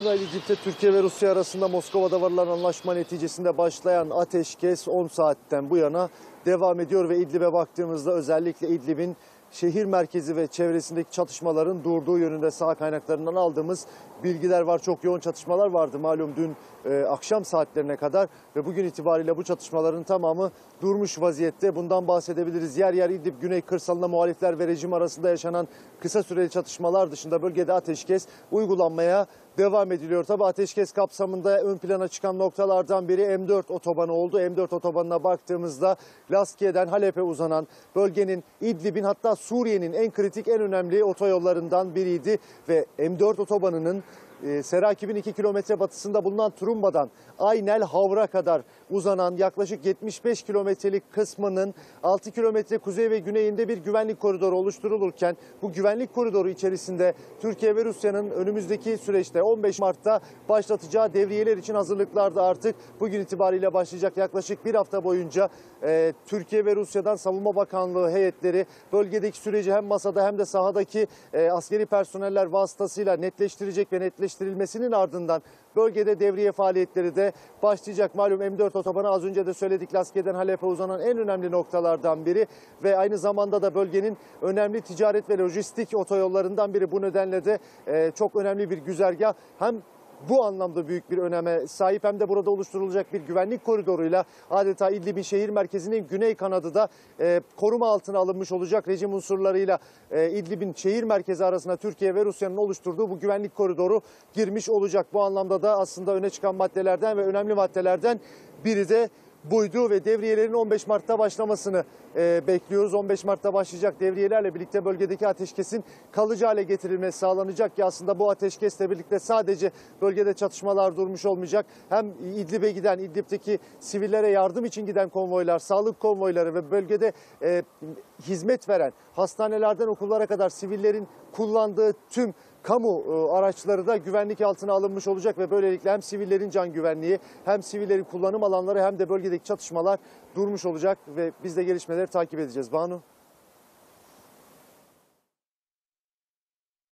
İdlib'de Türkiye ve Rusya arasında Moskova'da varılan anlaşma neticesinde başlayan ateşkes 10 saatten bu yana devam ediyor ve İdlib'e baktığımızda özellikle İdlib'in şehir merkezi ve çevresindeki çatışmaların durduğu yönünde saha kaynaklarından aldığımız bilgiler var. Çok yoğun çatışmalar vardı malum dün akşam saatlerine kadar ve bugün itibariyle bu çatışmaların tamamı durmuş vaziyette. Bundan bahsedebiliriz. Yer yer İdlib Güney kırsalında muhalifler ve rejim arasında yaşanan kısa süreli çatışmalar dışında bölgede ateşkes uygulanmaya devam ediliyor. Tabii ateşkes kapsamında ön plana çıkan noktalardan biri M4 otobanı oldu. M4 otobanına baktığımızda Laskiye'den Halep'e uzanan bölgenin, İdlib'in, hatta Suriye'nin en kritik, en önemli otoyollarından biriydi ve M4 otobanının Serakib'in 2 kilometre batısında bulunan Turumba'dan Aynel Havr'a kadar uzanan yaklaşık 75 kilometrelik kısmının 6 kilometre kuzey ve güneyinde bir güvenlik koridoru oluşturulurken bu güvenlik koridoru içerisinde Türkiye ve Rusya'nın önümüzdeki süreçte 15 Mart'ta başlatacağı devriyeler için hazırlıklar da artık bugün itibariyle başlayacak. Yaklaşık bir hafta boyunca Türkiye ve Rusya'dan Savunma Bakanlığı heyetleri bölgedeki süreci hem masada hem de sahadaki askeri personeller vasıtasıyla netleştirecek ve netleştirilmesinin ardından bölgede devriye faaliyetleri de başlayacak. Malum M4 otobanı az önce de söyledik, Laskiye'den Halep'e uzanan en önemli noktalardan biri ve aynı zamanda da bölgenin önemli ticaret ve lojistik otoyollarından biri. Bu nedenle de çok önemli bir güzergah. Hem bu anlamda büyük bir öneme sahip hem de burada oluşturulacak bir güvenlik koridoruyla adeta İdlib'in şehir merkezinin güney kanadı da koruma altına alınmış olacak. Rejim unsurlarıyla İdlib'in şehir merkezi arasında Türkiye ve Rusya'nın oluşturduğu bu güvenlik koridoru girmiş olacak. Bu anlamda da aslında öne çıkan maddelerden ve önemli maddelerden biri de buydu ve devriyelerin 15 Mart'ta başlamasını bekliyoruz. 15 Mart'ta başlayacak devriyelerle birlikte bölgedeki ateşkesin kalıcı hale getirilmesi sağlanacak ki aslında bu ateşkesle birlikte sadece bölgede çatışmalar durmuş olmayacak. Hem İdlib'e giden, İdlib'deki sivillere yardım için giden konvoylar, sağlık konvoyları ve bölgede hizmet veren hastanelerden okullara kadar sivillerin kullandığı tüm kamu araçları da güvenlik altına alınmış olacak ve böylelikle hem sivillerin can güvenliği hem sivillerin kullanım alanları hem de bölgedeki çatışmalar durmuş olacak ve biz de gelişmeleri takip edeceğiz. Banu.